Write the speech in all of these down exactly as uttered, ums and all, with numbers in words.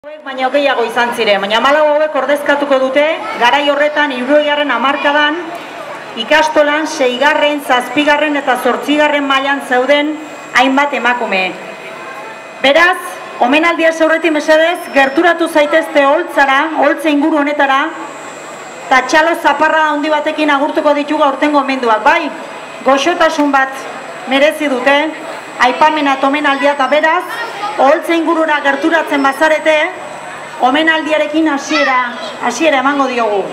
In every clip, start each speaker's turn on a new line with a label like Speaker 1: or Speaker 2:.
Speaker 1: Baina gehiago izan ziren, baina hamalau hauek ordezkatuko dute, garai horretan hirurogeigarren hamarkadan ikastolan seigarren, zazpigarren eta zortzigarren mailan zeuden hainbat emakume. Beraz, omenaldia aurretik mesedez, gerturatu zaitezte Oltzara, Oltza inguru honetara, eta txalo zaparra handi batekin agurtuko ditugu aurtengo omenduak. Bai, goxotasun bat merezi dute, aipamena eta omenaldia, eta beraz, Oltza ingurura gerturatzen bazarete, omenaldiarekin hasiera, hasiera emango diogu.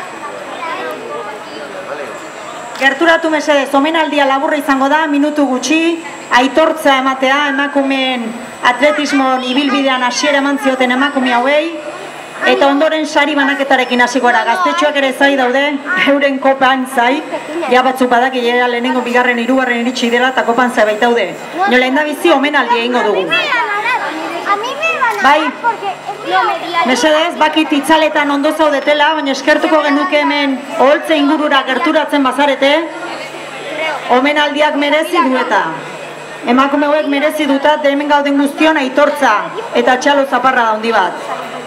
Speaker 1: Gerturatu mesedez, omenaldia laburra izango da, minutu gutxi, aitortza ematea, emakumeen atletismon ibilbidean hasiera eman zioten emakume hauei, eta ondoren sari banaketarekin hasiko gara. Gaztetxoak ere zai daude, euren kopan zai, ja batzuk badaki jera lehenengo bigarren hirugarren iritsi dela eta kopan zai baitaude. No lehen da bizi omenaldia egingo dugu. Bai, mesedez, bakit itzaletan ondo zaudetela, baina eskertuko genuke hemen Oltza ingurura gerturatzen bazarete, omenaldiak merezi dueta. Emakume hauek merezi dutat, hemen gauden guztion aitortza eta txalo zaparra da handi bat.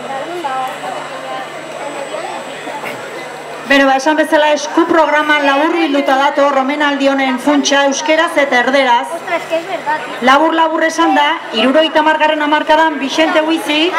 Speaker 1: Beno, ba, esan bezala esku programan labur bilduta dato, omenaldi honen funtsa euskeraz eta erderaz. Labur-labur esan da, hirurogeita hamargarren hamarkadan Bixente Huizik,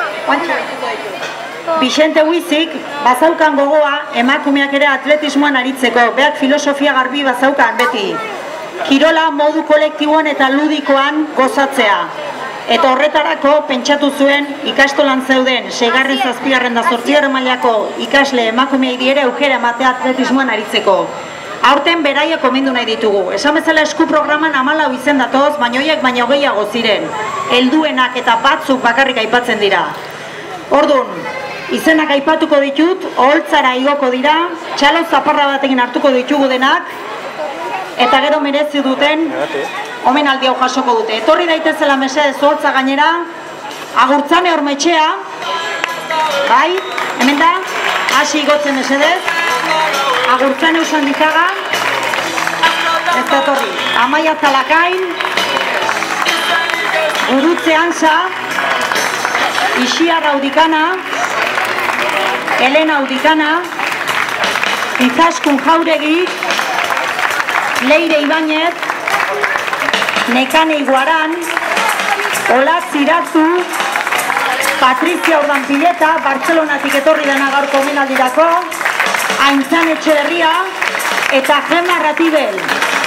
Speaker 1: Bixente Huizik bazaukan gogoa emakumeak ere atletismoan aritzeko, beak filosofia garbi bazaukan beti. Kirola modu kolektiboan eta ludikoan gozatzea. Eta horretarako pentsatu zuen ikastolan zeuden seigarren, zazpigarren da zortzigarren mailako ikasle emakumeei diere aukera ematea atletismoan aritzeko. Aurten beraiek omendu nahi ditugu. Esan bezala esku programan hamalau izen datoz, baina horiek baino gehiago ziren. Helduenak eta batzuk bakarrik aipatzen dira. Orduan, izenak aipatuko ditut, Oltzara igoko dira, txalo zaparra batekin hartuko ditugu denak, eta gero merezi duten omenaldi hau jasoko dute. Etorri daitezela mesedez Oltza gainera, Agurtzane Ormetxea, bai, hemen da, hasi igotzen mesedez, Agurtzane Usandikaga, ez da etorri, Amaia Zalakain, Gurutze Ansa, Ixiar Audikana, Elena Audikana, Izaskun Jauregi, Leire Ibañez, Nekane Iguaran, Olatz Iratzu, Patrizia Urdanpileta, Bartzelonatik etorri dena gaurko omenaldirako, Aintzan Etxeberria eta Gemma Ratibel.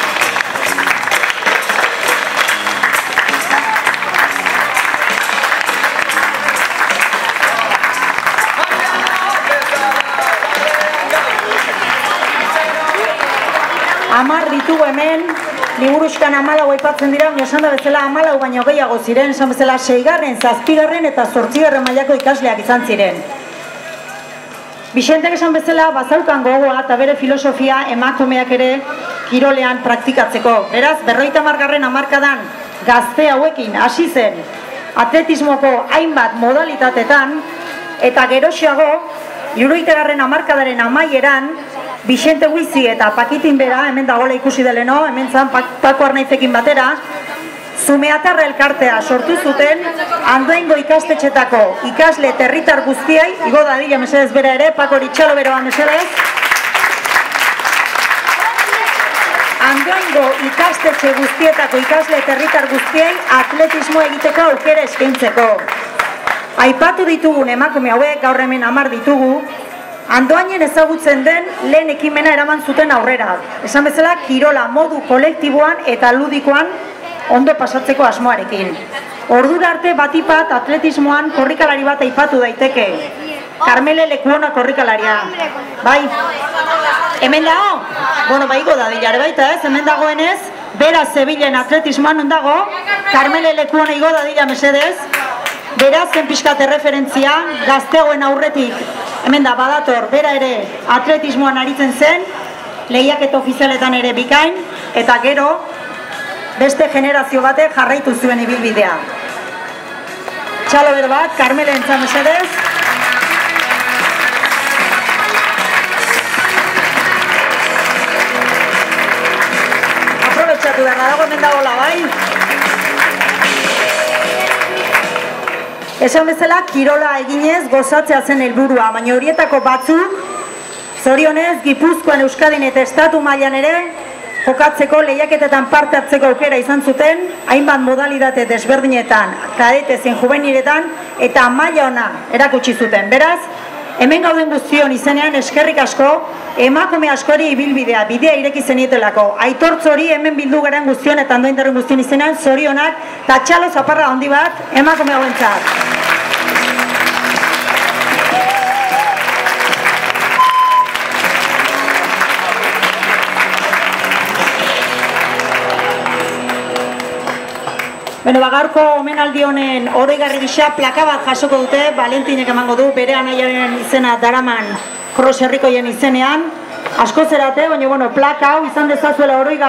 Speaker 1: Amar ditugu hemen, liburuzkan hamalau aipatzen dira, baina esan da bezala hamalau baino gehiago ziren, esan bezala seigarren, zazpigarren eta zortzigarren mailako ikasleak izan ziren. Bixentek esan bezala bazaukan gogoa eta bere filosofia emakumeak ere kirolean praktikatzeko. Beraz, berrogeita hamargarren hamarkadan gazte hauekin hasi zen atletismoko hainbat modalitatetan, eta geroxeago, hirurogeitagarren hamarkadaren amaieran, Bixente Huizi eta Pakitin bera, hemen dagoela ikusi deleno, hemen zan Pako Arnaizekin batera, Zumeatarra elkartea sortu zuten Andoaingo ikastetxetako ikasle herritar guztiai, igo dadila mesedez bera ere, Pako Ritxalo beroa mesedez, Andoaingo ikastetxe guztietako ikasle herritar guztiei atletismo egiteko aukera eskaintzeko. Aipatu ditugun emakume hauek, gaur hemen hamar ditugu, Andoainen ezagutzen den lehen ekimena eraman zuten aurrera. Esan bezala, kirola modu kolektiboan eta ludikoan ondo pasatzeko asmoarekin. Ordura arte batipat atletismoan korrikalari bat aipatu daiteke. Karmele Lekuona korrikalaria. Bai, hemen dago? Bueno, bai go da dilare baita ez, hemen dagoenez, bera zebilen atletismoan ondago, Karmele Lekuona igo da dila mesedez, beraz zen pixkat erreferentzia, gaztegoen aurretik, hemen da badator, bera ere atletismoan aritzen zen, lehiaketa ofizialetan ere bikain, eta gero beste generazio batek jarraitu zuen ibilbidea. Txalo ber bat, Karmele entzan mesedez. Aprobetxatu behar dago hemen dagoela bai. Esan bezala, kirola eginez gozatzea zen helburua, baina horietako batzuk, zorionez, Gipuzkoan, Euskadin eta estatu mailan ere, jokatzeko lehiaketetan parte hartzeko aukera izan zuten, hainbat modalitate desberdinetan, kadete zein juveniletan, eta maila ona erakutsi zuten. Beraz, hemen gauden guztion izenean eskerrik asko, emakume askori ibilbidea, bidea ireki zenietelako. Aitortz hori hemen bildu garen guztion eta andointarren guztion izenean, zorionak, eta txalo zaparra handi bat, emakume hauentzat. Beno, gaurko omenaldi honen oroigarri gisa plaka bat jasoko dute, Valentinek emango du, bere anaiaren izena daraman Kros herrikoien izenean. Asko zerate, baina bueno, plaka hau izan dezazuela oroigarri.